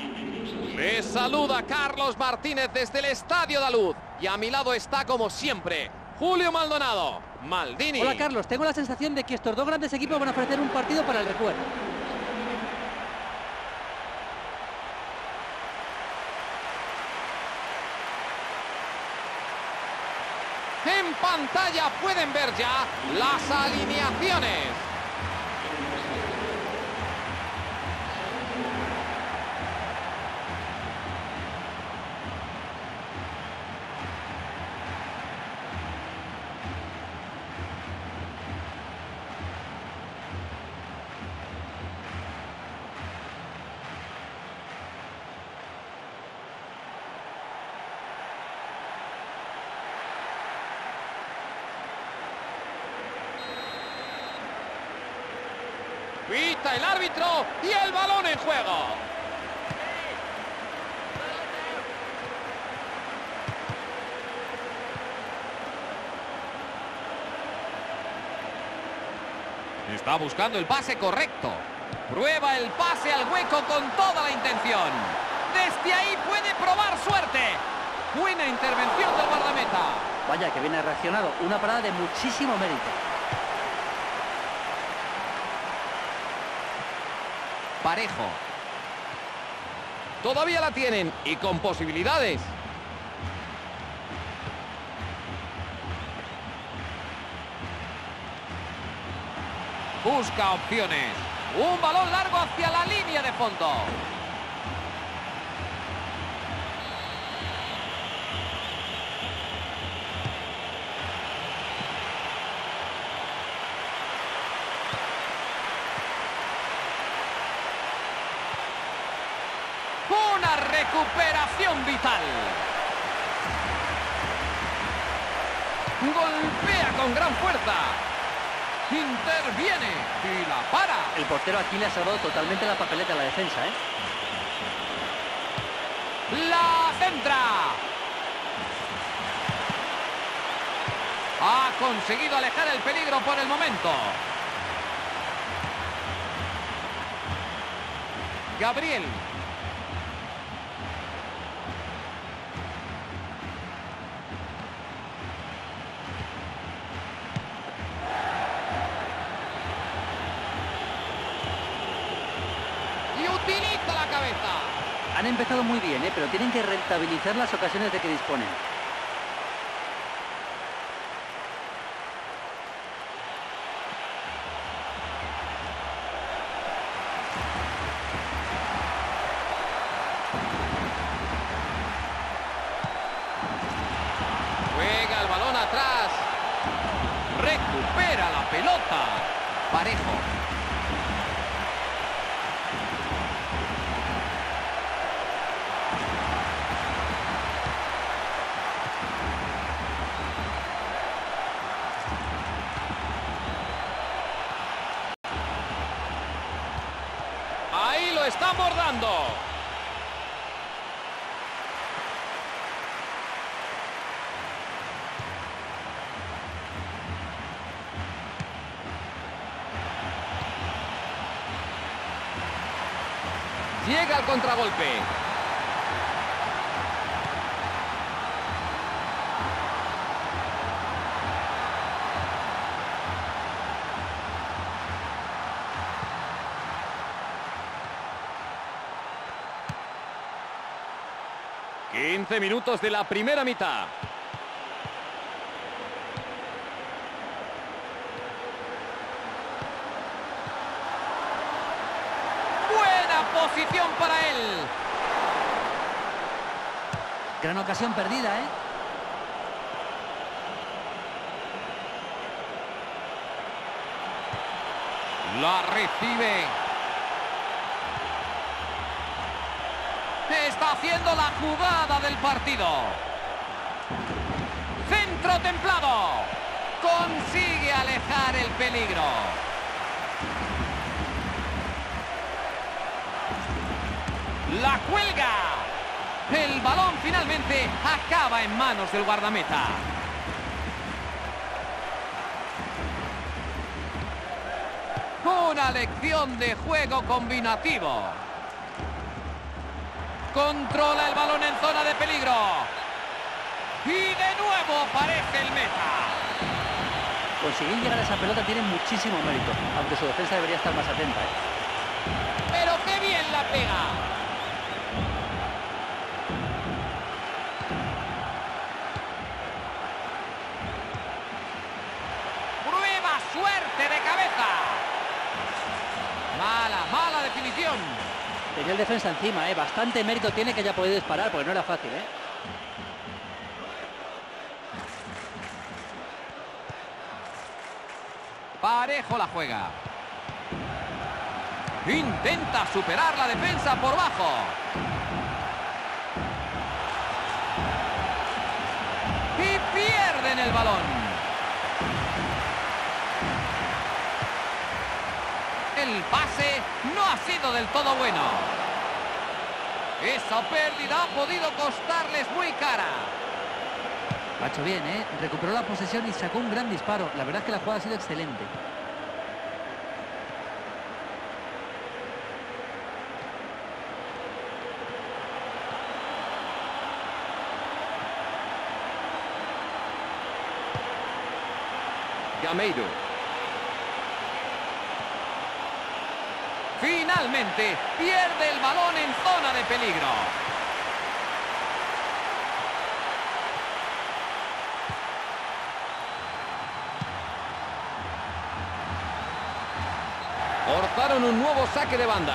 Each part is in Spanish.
Les saluda Carlos Martínez desde el Estadio da Luz. Y a mi lado está, como siempre, Julio Maldonado. Maldini. Hola Carlos, tengo la sensación de que estos dos grandes equipos van a ofrecer un partido para el recuerdo. En pantalla pueden ver ya las alineaciones. Pita el árbitro y el balón en juego. Está buscando el pase correcto. Prueba el pase al hueco con toda la intención. Desde ahí puede probar suerte. Buena intervención del guardameta. Vaya, que bien ha reaccionado. Una parada de muchísimo mérito. Parejo. Todavía la tienen y con posibilidades. Busca opciones. Un balón largo hacia la línea de fondo. Una recuperación vital. Golpea con gran fuerza. Interviene y la para. El portero aquí le ha salvado totalmente la papeleta a la defensa, ¿eh? La centra. Ha conseguido alejar el peligro por el momento. Gabriel. Utiliza la cabeza. Han empezado muy bien, pero tienen que rentabilizar las ocasiones de que disponen. Juega el balón atrás. Recupera la pelota. Parejo. Ahí lo está abordando. Llega al contragolpe. ...15 minutos de la primera mitad. Buena posición para él. Gran ocasión perdida, ¿eh? La recibe. Está haciendo la jugada del partido. Centro templado. Consigue alejar el peligro. La cuelga. El balón finalmente acaba en manos del guardameta. Una lección de juego combinativo. Controla el balón en zona de peligro. Y de nuevo aparece el meta. Conseguir llegar a esa pelota tiene muchísimo mérito, aunque su defensa debería estar más atenta, ¿eh? Pero qué bien la pega. Prueba suerte de cabeza. Mala definición. Tenía el defensa encima, ¿eh? Bastante mérito tiene que haya podido disparar, porque no era fácil, ¿eh? Parejo la juega. Intenta superar la defensa por bajo. Y pierden el balón. El pase no ha sido del todo bueno. Esa pérdida ha podido costarles muy cara. Lo ha hecho bien, ¿eh? Recuperó la posesión y sacó un gran disparo. La verdad es que la jugada ha sido excelente. Gameiro. Finalmente pierde el balón en zona de peligro. Forzaron un nuevo saque de banda.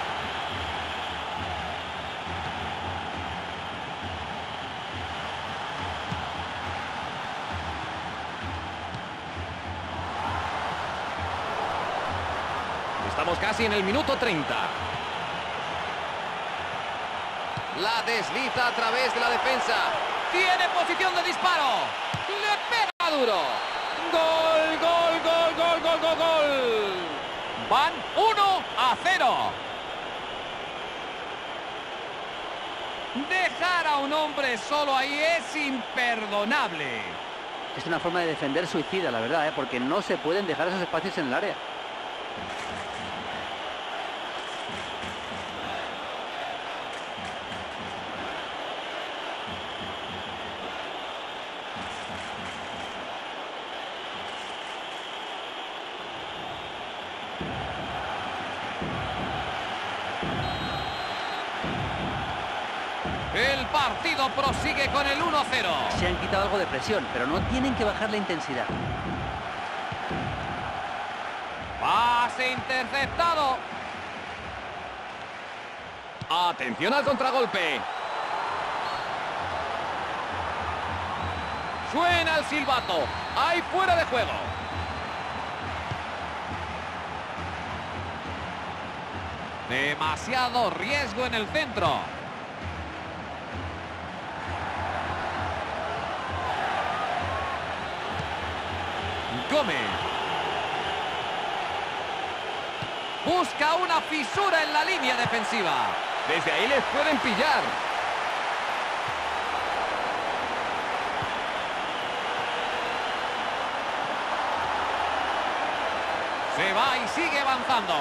Estamos casi en el minuto 30. La desliza a través de la defensa. Tiene posición de disparo. Le pega duro. Gol, gol, gol, gol, gol, gol, gol. Van 1-0. Dejar a un hombre solo ahí es imperdonable. Es una forma de defender suicida, la verdad, ¿eh? Porque no se pueden dejar esos espacios en el área. El partido prosigue con el 1-0. Se han quitado algo de presión, pero no tienen que bajar la intensidad. Pase interceptado. Atención al contragolpe. Suena el silbato. Hay fuera de juego. Demasiado riesgo en el centro. Gómez. Busca una fisura en la línea defensiva. Desde ahí les pueden pillar. Se va y sigue avanzando.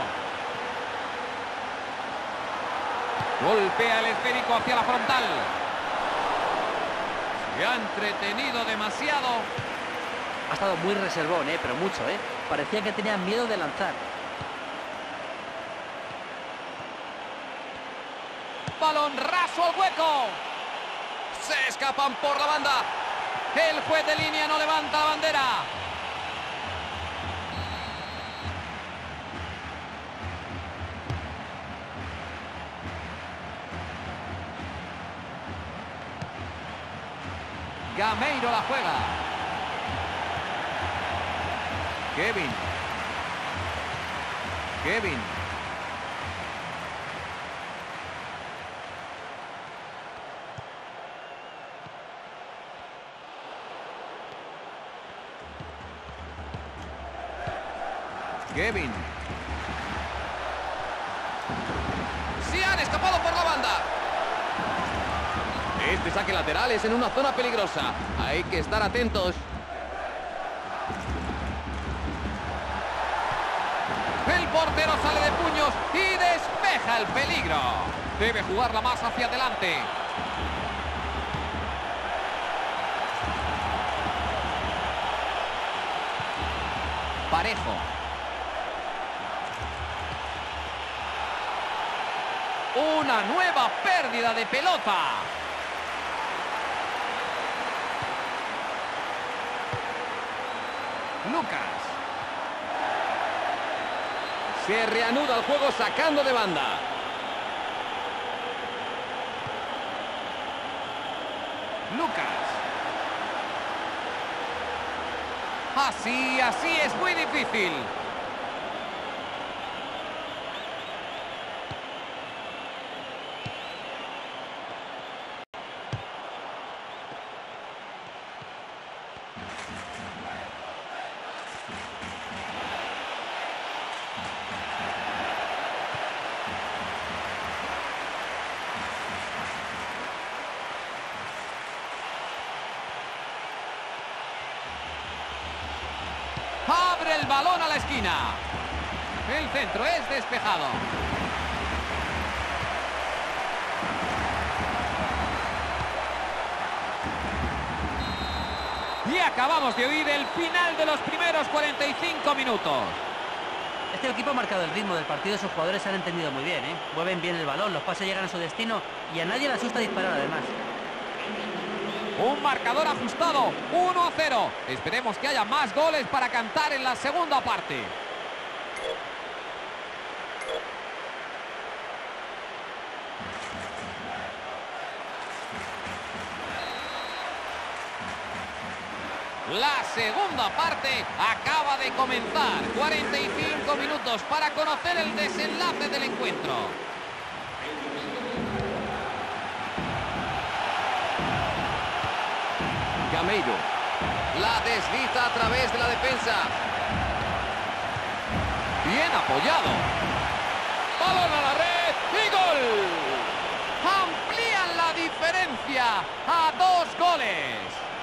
Golpea el esférico hacia la frontal. Se ha entretenido demasiado. Ha estado muy reservón, pero mucho, Parecía que tenía miedo de lanzar. Balón raso al hueco. Se escapan por la banda. El juez de línea no levanta la bandera. Gameiro la juega. Kevin. Se han escapado por la banda. Este saque lateral es en una zona peligrosa. Hay que estar atentos. El portero sale de puños y despeja el peligro. Debe jugarla más hacia adelante. Parejo. Una nueva pérdida de pelota. Lucas. Se reanuda el juego sacando de banda. Lucas. Así es muy difícil. Abre el balón a la esquina. El centro es despejado. Y acabamos de oír el final de los primeros 45 minutos. Este equipo ha marcado el ritmo del partido y sus jugadores se han entendido muy bien, ¿eh? Mueven bien el balón, los pases llegan a su destino y a nadie le asusta disparar además. Un marcador ajustado, 1-0. Esperemos que haya más goles para cantar en la segunda parte. La segunda parte acaba de comenzar. 45 minutos para conocer el desenlace del encuentro. Gameiro. La desliza a través de la defensa. Bien apoyado. Balón a la red y gol. Amplían la diferencia a 2 goles.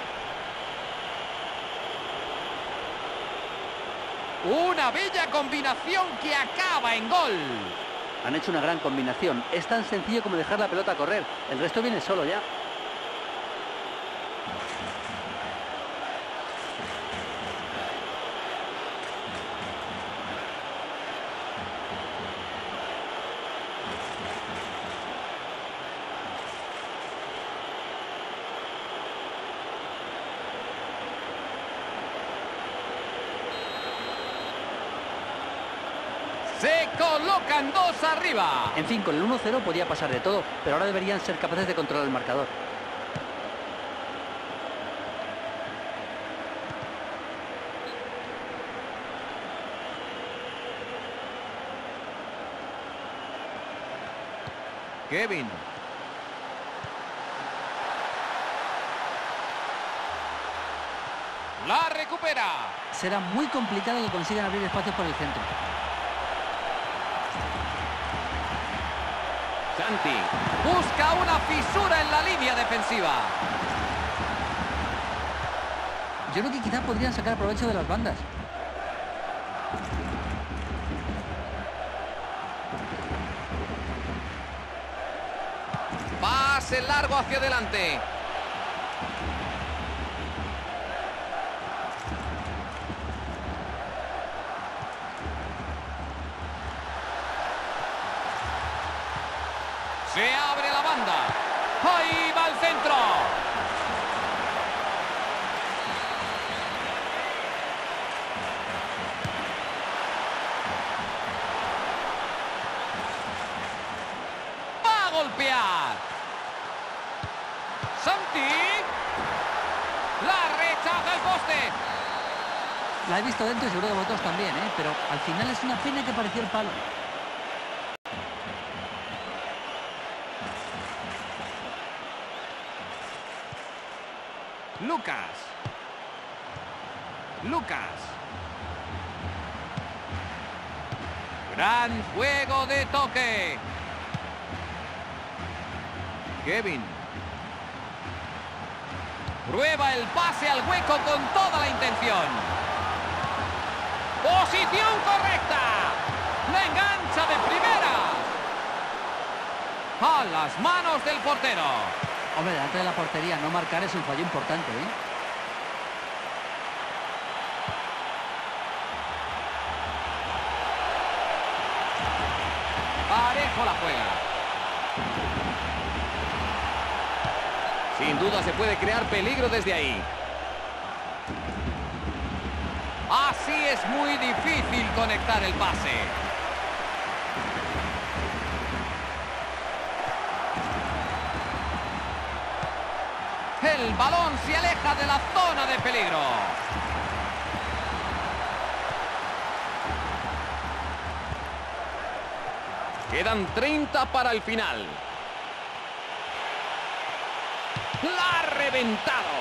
Una bella combinación que acaba en gol. Han hecho una gran combinación. Es tan sencillo como dejar la pelota correr. El resto viene solo ya. Se colocan 2 arriba. En fin, con el 1-0 podía pasar de todo, pero ahora deberían ser capaces de controlar el marcador. Kevin. La recupera. Será muy complicado que consigan abrir espacios por el centro. Santi busca una fisura en la línea defensiva. Yo creo que quizás podrían sacar provecho de las bandas. Pase largo hacia adelante. Se abre la banda. Ahí va el centro. Va a golpear. Santi. La rechaza el poste. La he visto dentro y seguro que vosotros también, ¿eh? Pero al final es una pena que pareció el palo. Lucas. Lucas. Gran juego de toque. Kevin. Prueba el pase al hueco con toda la intención. Posición correcta. La engancha de primera. A las manos del portero. Hombre, delante de la portería no marcar es un fallo importante, ¿eh? Parejo la juega. Sin duda se puede crear peligro desde ahí. Así es muy difícil conectar el pase. El balón se aleja de la zona de peligro. Quedan 30 para el final. ¡La ha reventado!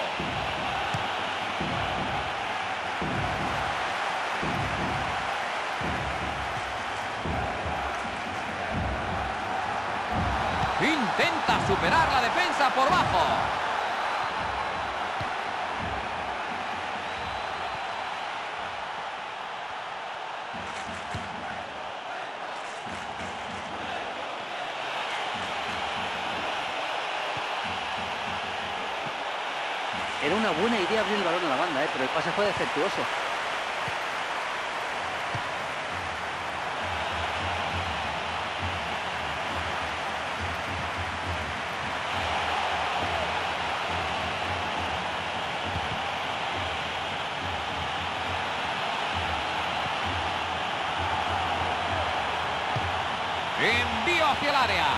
Intenta superar la defensa por bajo. Era una buena idea abrir el balón a la banda, pero el pase fue defectuoso. Envío hacia el área.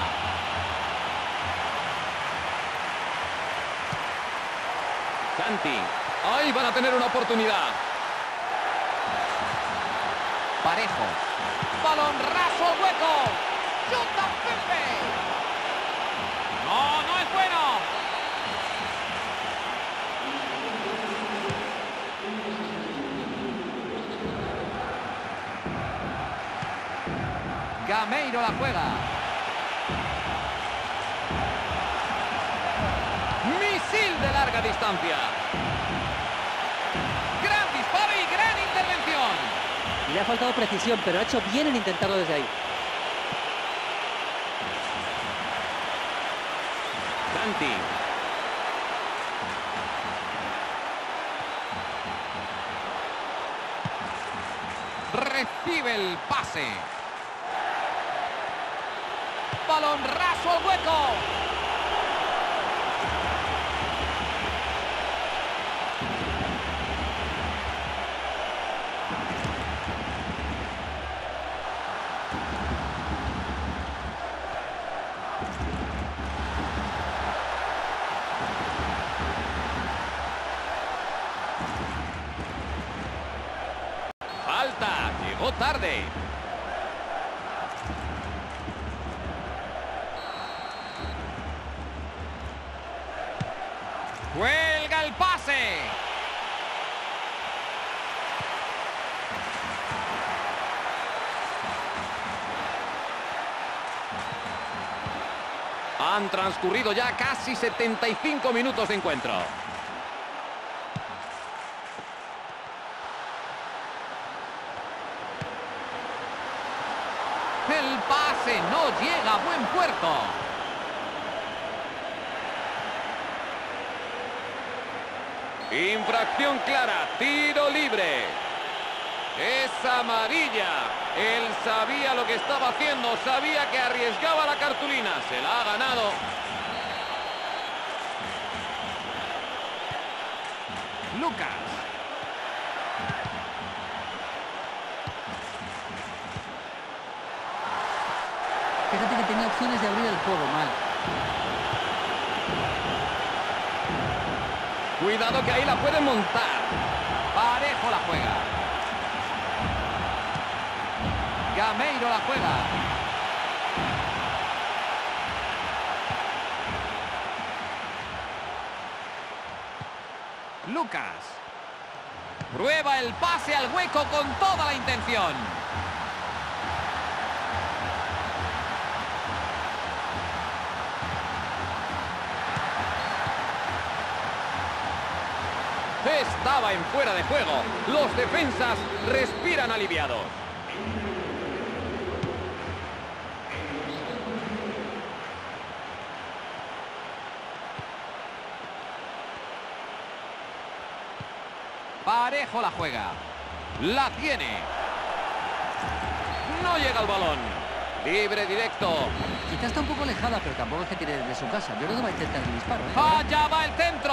Santi. Ahí van a tener una oportunidad. Parejo. Balón raso al hueco. ¡Chuta Pepe! No, no es bueno. Gameiro la juega. Misil de larga distancia. Gran disparo y gran intervención. Y le ha faltado precisión, pero ha hecho bien en intentarlo desde ahí. Santi. Recibe el pase. Balón raso al hueco. Falta. Llegó tarde. Cuelga el pase. Han transcurrido ya casi 75 minutos de encuentro. El pase no llega a buen puerto. Infracción clara, tiro libre. Es amarilla. Él sabía lo que estaba haciendo, sabía que arriesgaba la cartulina. Se la ha ganado. Lucas. Fíjate que tenía opciones de abrir el juego mal. Cuidado que ahí la pueden montar. Parejo la juega. Gameiro la juega. Lucas. Prueba el pase al hueco con toda la intención. Estaba en fuera de juego. Los defensas respiran aliviados. Parejo la juega. La tiene. No llega el balón. Libre directo. Quizás está un poco alejada, pero tampoco es que tire desde su casa. Yo creo que va a intentar el disparo, ¿eh? Allá va el centro.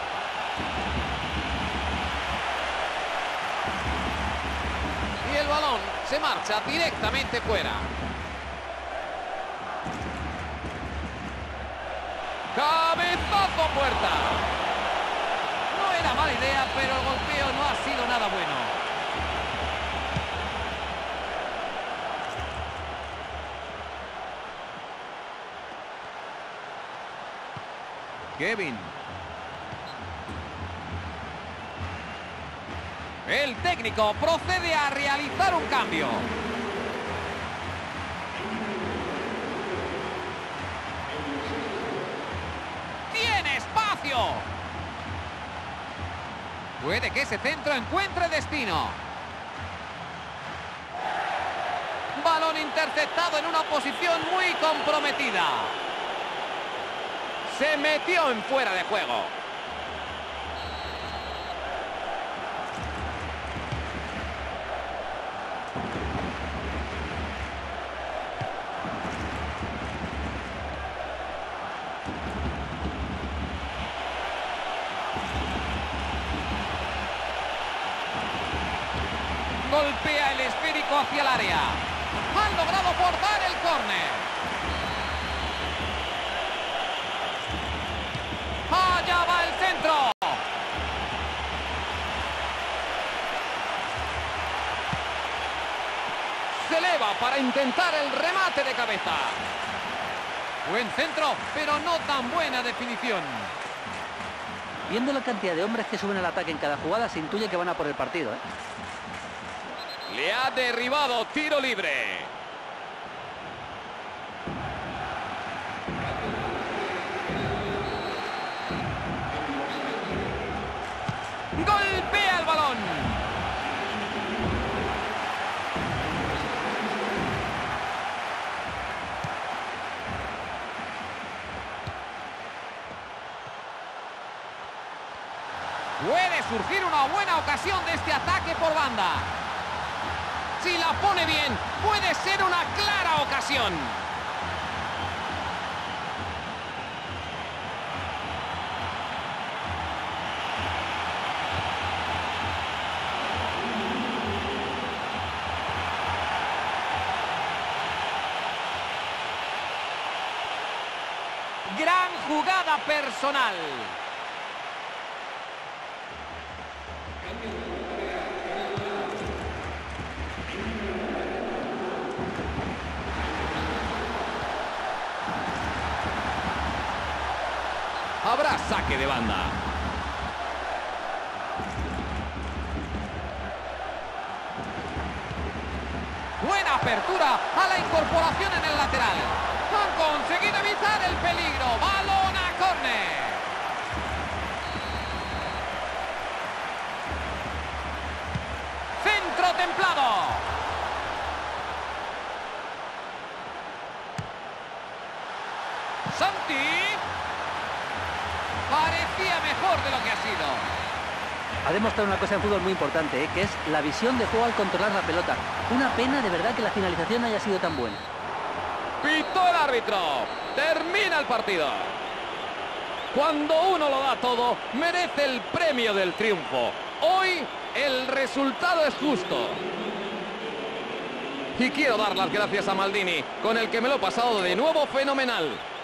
Y el balón se marcha directamente fuera. Cabezazo a puerta. No era mala idea, pero el golpeo no ha sido nada bueno. Kevin. El técnico procede a realizar un cambio. ¡Tiene espacio! Puede que ese centro encuentre destino. Balón interceptado en una posición muy comprometida. Se metió en fuera de juego. Golpea el esférico hacia el área. Han logrado forzar el córner. ¡Allá va el centro! Se eleva para intentar el remate de cabeza. Buen centro, pero no tan buena definición. Viendo la cantidad de hombres que suben al ataque en cada jugada, se intuye que van a por el partido, ¿eh? Le ha derribado, tiro libre. Golpea el balón. Puede surgir una buena ocasión de este ataque por banda. Si la pone bien, puede ser una clara ocasión. Gran jugada personal. Habrá saque de banda. Buena apertura a la incorporación en el lateral. Han conseguido evitar el peligro. Balón a córner. Centro templado. Santi. Parecía mejor de lo que ha sido. Ha demostrado una cosa en fútbol muy importante, ¿eh? Que es la visión de juego al controlar la pelota. Una pena de verdad que la finalización no haya sido tan buena. Pitó el árbitro. Termina el partido. Cuando uno lo da todo, merece el premio del triunfo. Hoy el resultado es justo. Y quiero dar las gracias a Maldini, con el que me lo he pasado de nuevo fenomenal.